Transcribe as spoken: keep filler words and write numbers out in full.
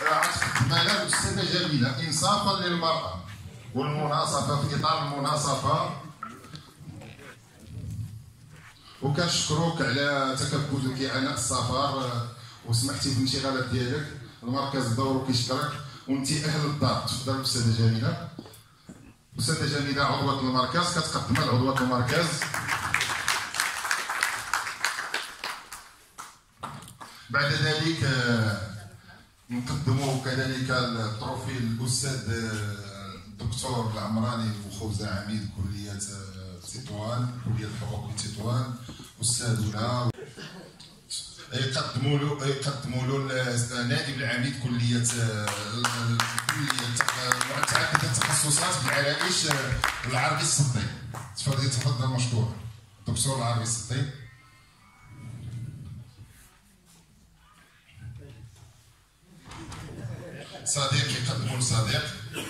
تقدمها الأستاذة جميلة إنصافا للمرأة والمناصفة في إطار المناصفة، وكنشكروك على تكبدك عناء السفر وسمحتي بالانشغالات ديالك. المركز بدورو كيشكرك وانت أهل الدار. تفضل الأستاذة جميلة. الأستاذة جميلة عضوة المركز كتقدمها لعضوة المركز. بعد ذلك نقدموا كذلك التروفي للاستاذ الدكتور العمراني بوخوزة عميد كليه تطوان، كليه الحقوق تطوان، استاذنا. يقدموا له يقدموا له نائب العميد كليه كليه متعدده التخصصات بالعرائش العربي السطي. تفضل تفضل مشكور دكتور العربي السطي. صديق يقدموا لصديق.